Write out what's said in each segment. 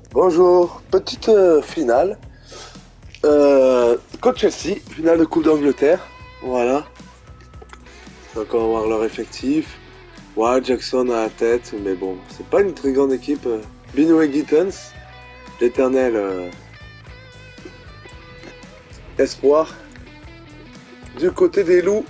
Bonjour, petite finale contre Chelsea, finale de Coupe d'Angleterre. Voilà. Donc on va voir leur effectif. Ouais, Jackson à la tête, mais bon, c'est pas une très grande équipe. Binoé Gittens, l'éternel espoir. Du côté des loups,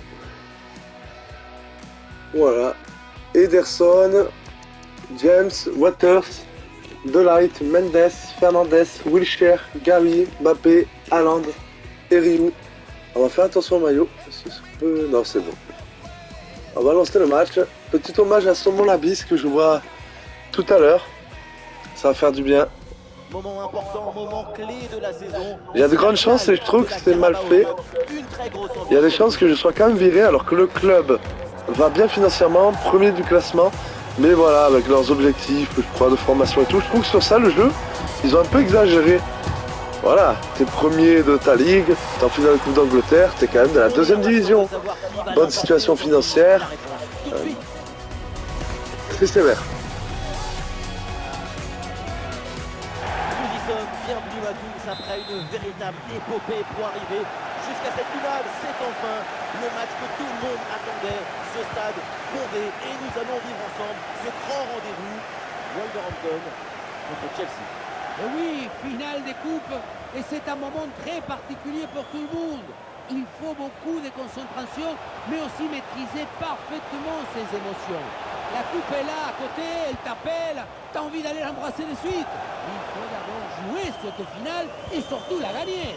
voilà. Ederson, James, Waters, Delight, Mendes, Fernandez, Wilshere, Gary, Mbappé, Haaland et Ryu. On va faire attention au maillot. Non, c'est bon. On va lancer le match. Petit hommage à Saumon Labis que je vois tout à l'heure. Ça va faire du bien. Moment important, moment clé de la saison. Il y a de grandes chances et je trouve que c'est mal fait. Il y a des chances que je sois quand même viré alors que le club va bien financièrement, premier du classement. Mais voilà, avec leurs objectifs, je crois, de formation et tout, je trouve que sur ça, le jeu, ils ont un peu exagéré. Voilà, t'es premier de ta ligue, t'es en finale de Coupe d'Angleterre, t'es quand même dans la deuxième division. Bonne situation financière. C'est sévère. Nous y sommes, bienvenue à tous après une véritable épopée pour arriver jusqu'à cette finale. C'est enfin le match que tout le monde attendait. Ce stade bondé et nous allons vivre ensemble ce grand rendez-vous. Wolverhampton contre Chelsea. Et oui, finale des coupes, et c'est un moment très particulier pour tout le monde. Il faut beaucoup de concentration, mais aussi maîtriser parfaitement ses émotions. La coupe est là, à côté, elle t'appelle, t'as envie d'aller l'embrasser de suite. Il faut d'abord jouer cette finale et surtout la gagner.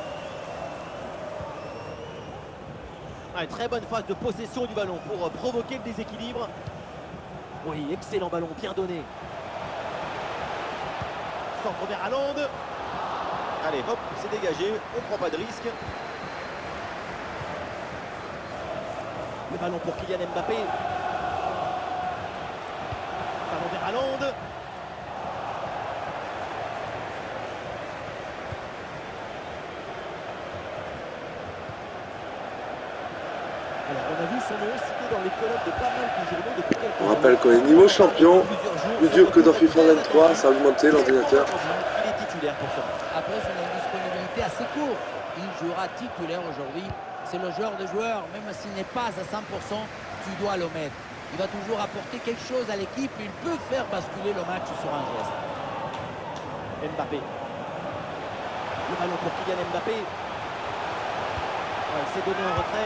Très bonne phase de possession du ballon pour provoquer le déséquilibre. Oui, excellent ballon, bien donné. Centre vers Haaland. Allez, hop, c'est dégagé, on prend pas de risque. Le ballon pour Kylian Mbappé. Ballon vers Haaland. Alors, on a vu son nom cité dans les colonnes de pas mal de journaux depuis quelques On jours. rappelle qu'on est niveau champion, plus dur que dans FIFA 23, ça a augmenté l'ordinateur. Il est titulaire pour ça. Après son indisponibilité assez courte, il jouera titulaire aujourd'hui. C'est le genre de joueur, même s'il n'est pas à 100%, tu dois le mettre. Il va toujours apporter quelque chose à l'équipe, il peut faire basculer le match sur un geste. Mbappé. Le ballon pour Kylian Mbappé. Il s'est donné un retrait.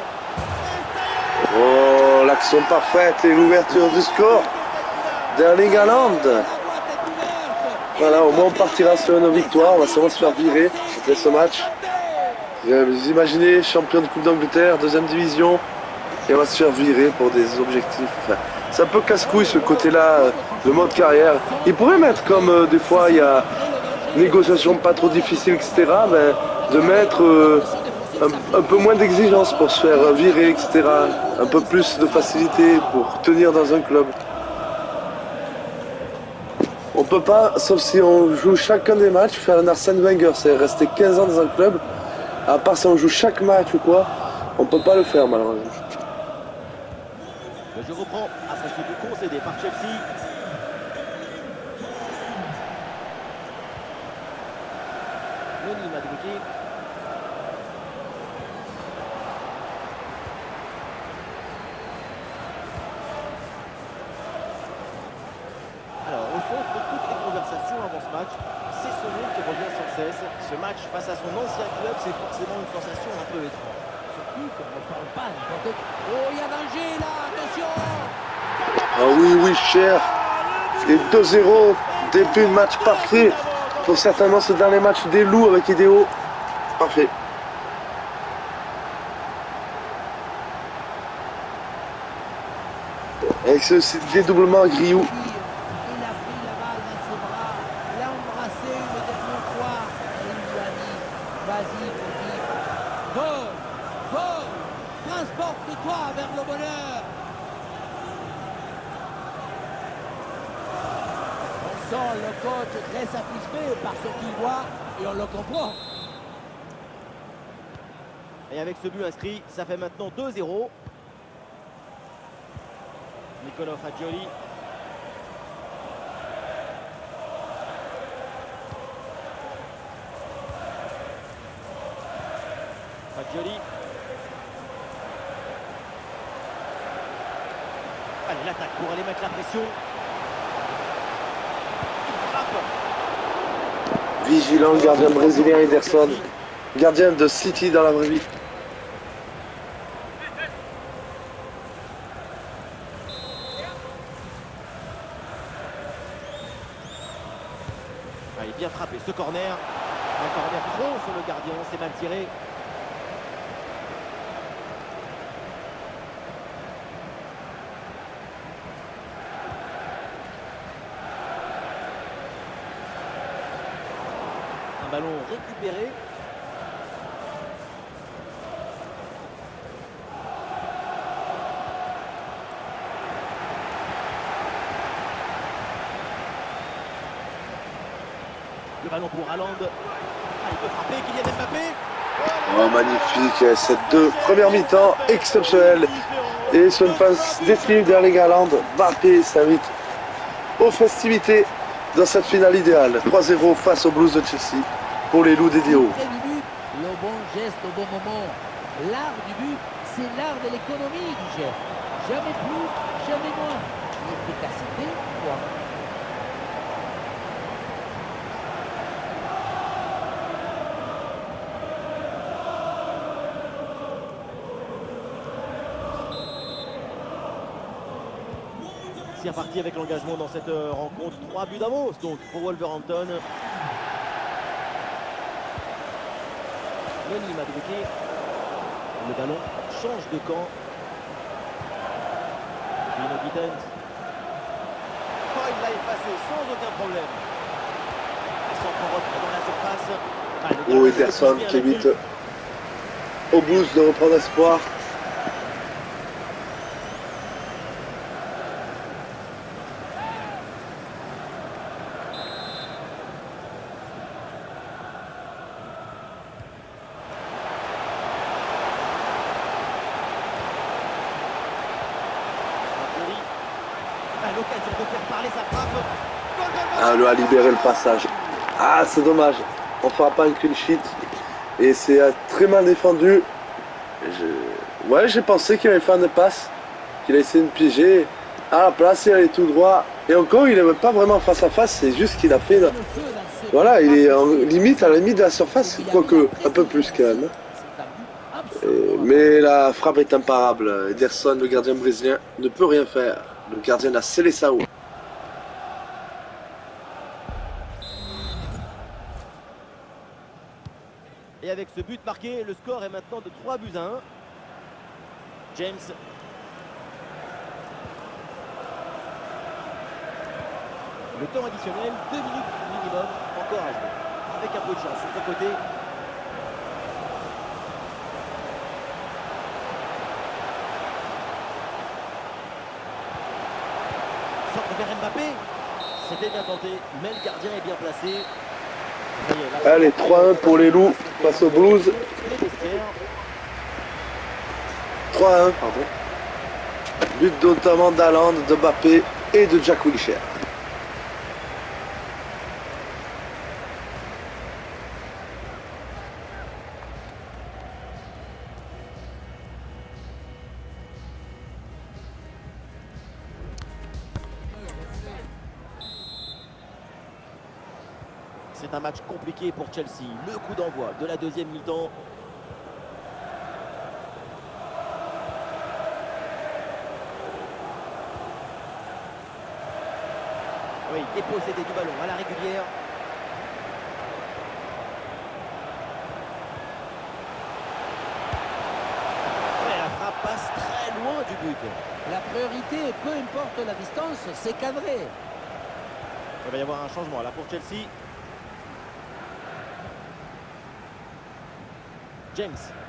Oh, l'action parfaite et l'ouverture du score d'Erling Haaland. Voilà, au moins on partira sur une victoire, on va sûrement se faire virer après ce match. Vous imaginez, champion de Coupe d'Angleterre, deuxième division, et on va se faire virer pour des objectifs. Enfin, c'est un peu casse-couille ce côté-là, le mode carrière. Il pourrait mettre comme des fois il y a négociation pas trop difficile, etc., ben, de mettre un peu moins d'exigence pour se faire virer, etc. Un peu plus de facilité pour tenir dans un club. On peut pas, sauf si on joue chacun des matchs, faire un Arsène Wenger, c'est rester 15 ans dans un club. À part si on joue chaque match ou quoi, on peut pas le faire malheureusement. Le jeu reprend après ce but concédé par Chelsea. Noni Madueke. Alors, au centre de toutes les conversations avant ce match, c'est son nom qui revient sans cesse. Ce match face à son ancien club, c'est forcément une sensation un peu étrange. Surtout qu'on ne parle pas n'importe quoi. Oh, il y a danger là, attention! Ah oui, oui, cher. Et 2-0, début de match parfait. Pour certainement ce dernier match des loups avec Idéo. Parfait. Avec ce dédoublement à Griou. Il a pris la balle dans ses bras, l'a embrassé une dernière fois et il lui a dit vas-y, petit, go, transporte-toi vers le bonheur. On sent le coach très satisfait par ce qu'il voit et on le comprend. Et avec ce but inscrit, ça fait maintenant 2-0. Nicolas Fagioli. Fagioli. Allez, l'attaque pour aller mettre la pression. Il frappe. Vigilant le gardien brésilien Ederson. Gardien de City dans la vraie vie. Allez, bien frappé ce corner. Un corner trop sur le gardien, c'est mal tiré. Un ballon récupéré. Le ballon pour Haaland. Ah, il peut frapper, Kylian Mbappé. Oh, magnifique, cette première mi-temps exceptionnelle. Et sur une passe décisive d'Erling Haaland, Mbappé s'invite aux festivités dans cette finale idéale. 3-0 face aux Blues de Chelsea pour les Loups des Dios. Le bon geste au bon moment. L'art du but, c'est l'art de l'économie du geste. Jamais plus, jamais moins. L'efficacité, quoi. C'est reparti avec l'engagement dans cette rencontre. 3 buts d'avance donc pour Wolverhampton. Noni Madueke. Le ballon change de camp. Gino Gittens. Oh, il l'a effacé sans aucun problème. Il s'en prend retrait dans la surface. Ah, le Oh, gardien Ederson bien qui évite là-dessus. aux Blues de reprendre espoir. L'occasion de faire parler sa frappe. Goal, goal, goal. Ah, le a libéré le passage. Ah, c'est dommage. On fera pas un clean sheet. Et c'est très mal défendu. Ouais, j'ai pensé qu'il allait faire une passe. Qu'il a essayé de piéger. À la place, il allait tout droit. Et encore, il n'est même pas vraiment face à face. C'est juste qu'il a fait... Voilà, il est en limite, à la limite de la surface. Quoique, un peu plus quand même. Mais la frappe est imparable. Ederson, le gardien brésilien, ne peut rien faire. Le gardien a scellé sa roue. Et avec ce but marqué, le score est maintenant de 3 buts à 1. James. Le temps additionnel, 2 minutes minimum, encore à jouer. Avec un peu de chance sur ce côté. Centre vers Mbappé. C'était bien tenté, mais le gardien est bien placé. Ça y est, là, Allez, 3-1 pour les Loups face aux Blues. les vestiaires. 3-1, pardon. But notamment d'Haaland, de Mbappé et de Jack Wilshere. C'est un match compliqué pour Chelsea. Le coup d'envoi de la deuxième mi-temps. Oui, dépossédé du ballon à la régulière. Ouais, la frappe passe très loin du but. La priorité, peu importe la distance, c'est cadré. Il va y avoir un changement là pour Chelsea. James.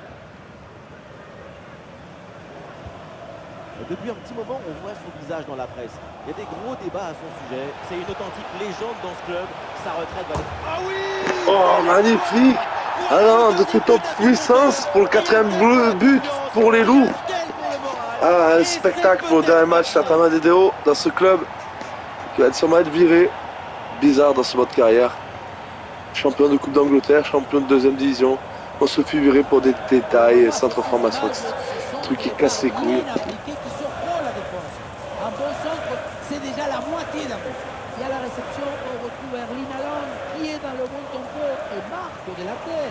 Depuis un petit moment, on voit son visage dans la presse. Il y a des gros débats à son sujet. C'est une authentique légende dans ce club. Sa retraite va être... Ah oui! Oh, magnifique! Alors, de toute en puissance pour le 4e but pour les Loups. Ah, un spectacle pour le dernier match Santana Dedeo dans ce club qui va sûrement être viré. Bizarre dans ce mode carrière. Champion de Coupe d'Angleterre, champion de 2e division. On se fait virer pour des détails, centre formation, truc qui casse les couilles. Qui surprend la défense. Un bon centre, c'est déjà la moitié d'un but. Il y a la réception, on retrouve Erling Haaland qui est dans le bon tempo et marque de la tête.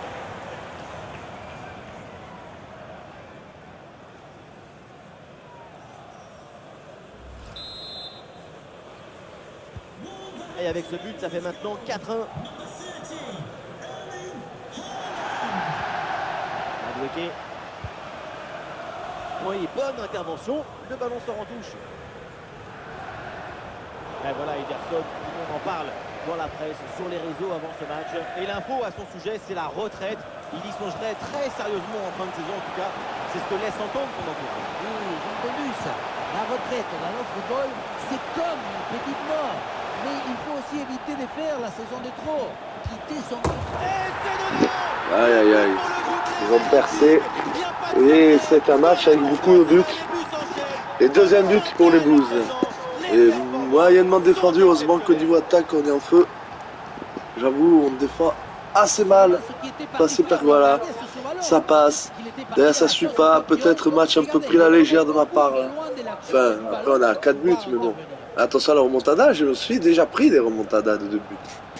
Et avec ce but, ça fait maintenant 4-1. Madueke. Oui, bonne intervention. Le ballon sort en touche. Et voilà, Ederson, tout le monde en parle dans la presse, sur les réseaux avant ce match. Et l'info à son sujet, c'est la retraite. Il y songerait très sérieusement en fin de saison, en tout cas. C'est ce que laisse entendre son entourage. Oui, j'ai entendu ça. La retraite dans le football, c'est comme une petite mort. Mais il faut aussi éviter de faire la saison de trop. Quitter son... Aïe aïe aïe. Ils ont percé. Et c'est un match avec beaucoup de buts. Et deuxième but pour les Blues. Et moyennement défendu. Heureusement que niveau attaque, on est en feu. J'avoue, on défend assez mal. Passer par voilà. Ça passe. D'ailleurs, ça suit pas. Peut-être match un peu pris à la légère de ma part. Enfin, après, on a 4 buts, mais bon. Attention à la remontada, je me suis déjà pris des remontadas de 2 buts.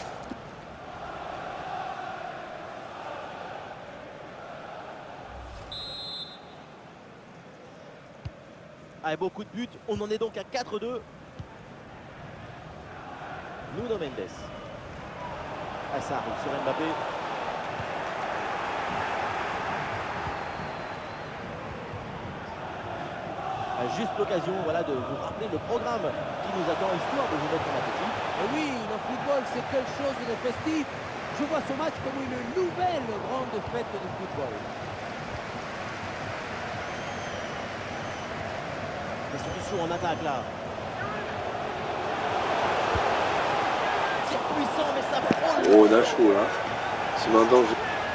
Avec beaucoup de buts, on en est donc à 4-2. Nuno Mendes. Ah, ça arrive sur Mbappé. Juste l'occasion voilà, de vous rappeler le programme qui nous attend, histoire de vous mettre en appétit. Et oui, le football, c'est quelque chose de festif. Je vois ce match comme une nouvelle grande fête de football. Des solutions en attaque là. Tir puissant, mais ça frôle. Oh, on a chaud là. C'est un danger.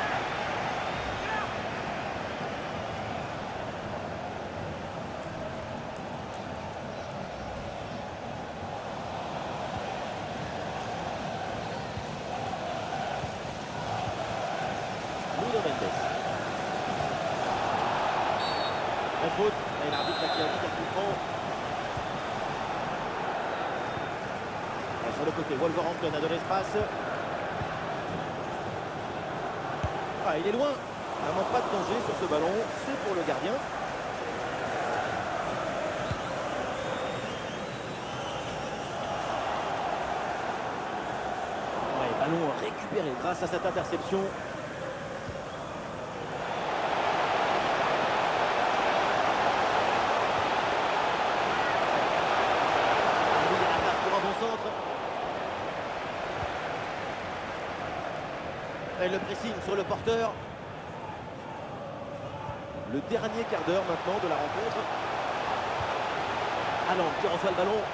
Nuno Mendes. La faute. Et l'arbitre qui a dit qu'elle coup franc. Sur le côté, Wolverhampton a de l'espace. Ah, il est loin. Vraiment pas de danger sur ce ballon. C'est pour le gardien. Ouais, ballon récupéré grâce à cette interception. Et le pressing sur le porteur. Le dernier quart d'heure maintenant de la rencontre. Haaland qui reçoit le ballon.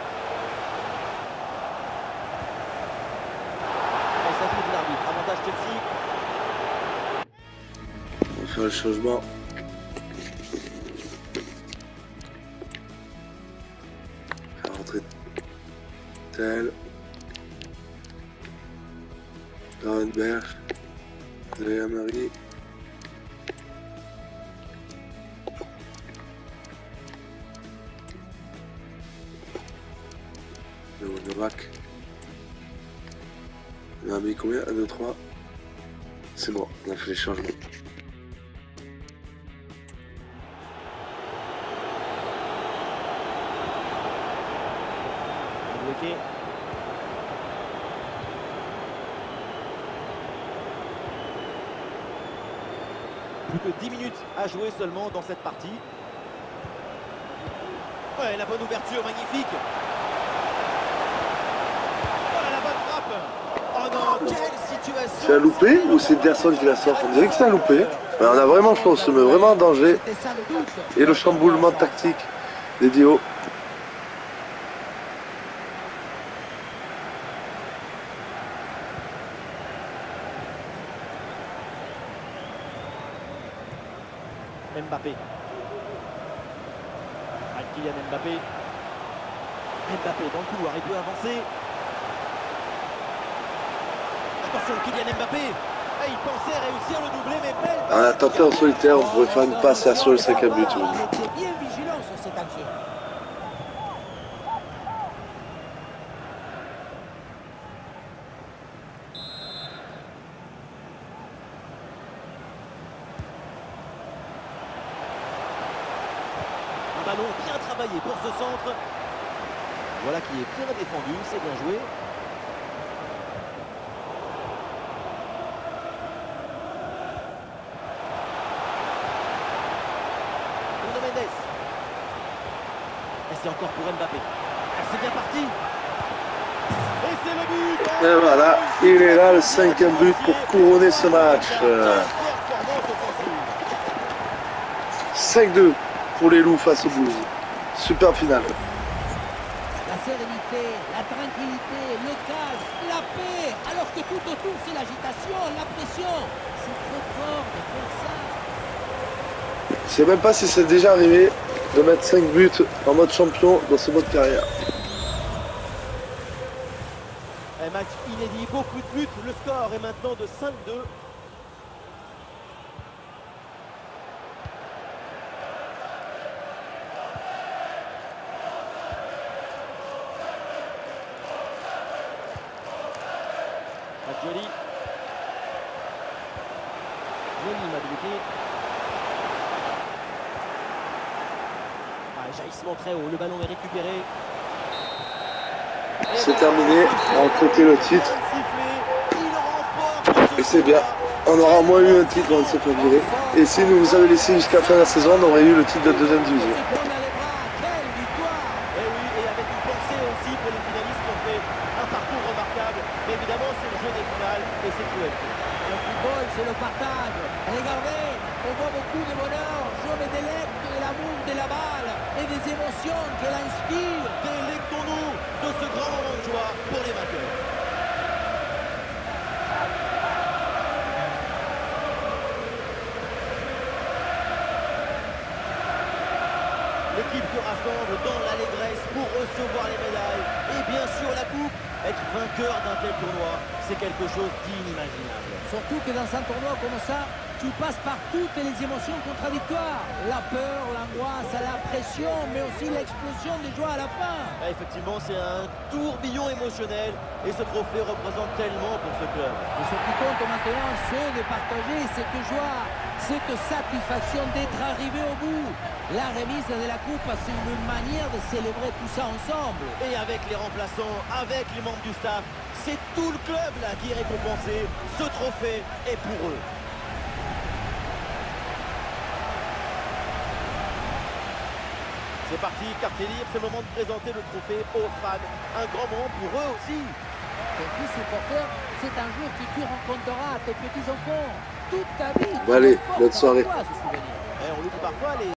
Et ça joue de l'arbitre. Avantage Chelsea. On va faire le changement. Faire rentrer tel. Gravenberg. Léa Marie. Novak. On a mis combien? 1, 2, 3. C'est bon, on a fait les changements. Bloqué. Plus que 10 minutes à jouer seulement dans cette partie. Ouais, la bonne ouverture, magnifique. Oh, la bonne frappe. Oh non, quelle situation. C'est un loupé ou c'est Ederson qui la sort? On dirait que c'est un loupé. Mais on a vraiment, je pense, se met vraiment en danger. Et le chamboulement tactique des Dio. Mbappé. Kylian Mbappé. Mbappé dans le couloir, il peut avancer. Attention, Kylian Mbappé. Et il pensait réussir le doublé, mais belle On a tenté en solitaire, on pourrait faire une passe et assurer le 5e but. Il était bien vigilant sur cette action. Un ballon bien travaillé pour ce centre. Voilà qui est bien défendu, c'est bien joué. Nuno Mendes. Et c'est encore pour Mbappé. Ah, c'est bien parti. Et c'est le but. Et voilà, il est là le 5e but pour couronner ce match. 5-2 pour les Loups face aux Blues. Super finale. La sérénité, la tranquillité, le calme, la paix, alors que tout autour c'est l'agitation, la pression. C'est trop fort de faire ça. Je sais même pas si c'est déjà arrivé de mettre 5 buts en mode champion dans ce mode carrière. Un match inédit, beaucoup de buts. Le score est maintenant de 5-2. Joli. Joli Madueke. Ah, jaillissement très haut, le ballon est récupéré. C'est terminé, on a compté le titre. Et c'est bien. On aura au moins eu un titre avant de se faire virer. Et si nous vous avez laissé jusqu'à la fin de la saison, on aurait eu le titre de 2e division. Mais évidemment, c'est le jeu des finales et c'est cruel. Le football, c'est le partage. Regardez, on voit beaucoup de bonheur, joie de délecte, de l'amour de la balle et des émotions qu'elle inspire. Délectons-nous de ce grand moment de joie pour les vainqueurs. L'équipe se rassemble dans l'allégresse pour recevoir les médailles et bien sûr la coupe. Être vainqueur d'un tel tournoi, c'est quelque chose d'inimaginable. Surtout que dans un tournoi comme ça, tu passes par toutes les émotions contradictoires. La peur, l'angoisse, la pression, mais aussi l'explosion des joies à la fin. Ah, effectivement, c'est un tourbillon émotionnel et ce trophée représente tellement pour ce club. Et ce qui compte maintenant, c'est de partager cette joie, cette satisfaction d'être arrivé au bout. La remise de la coupe, c'est une manière de célébrer tout ça ensemble. Et avec les remplaçants, avec les membres du staff, c'est tout le club là qui est récompensé. Ce trophée est pour eux. C'est parti, quartier libre, c'est le moment de présenter le trophée aux fans. Un grand moment pour eux aussi. Ton fils supporter, c'est un jour que tu rencontreras à tes petits-enfants toute ta vie. Allez, bonne soirée. On l'oublie parfois, les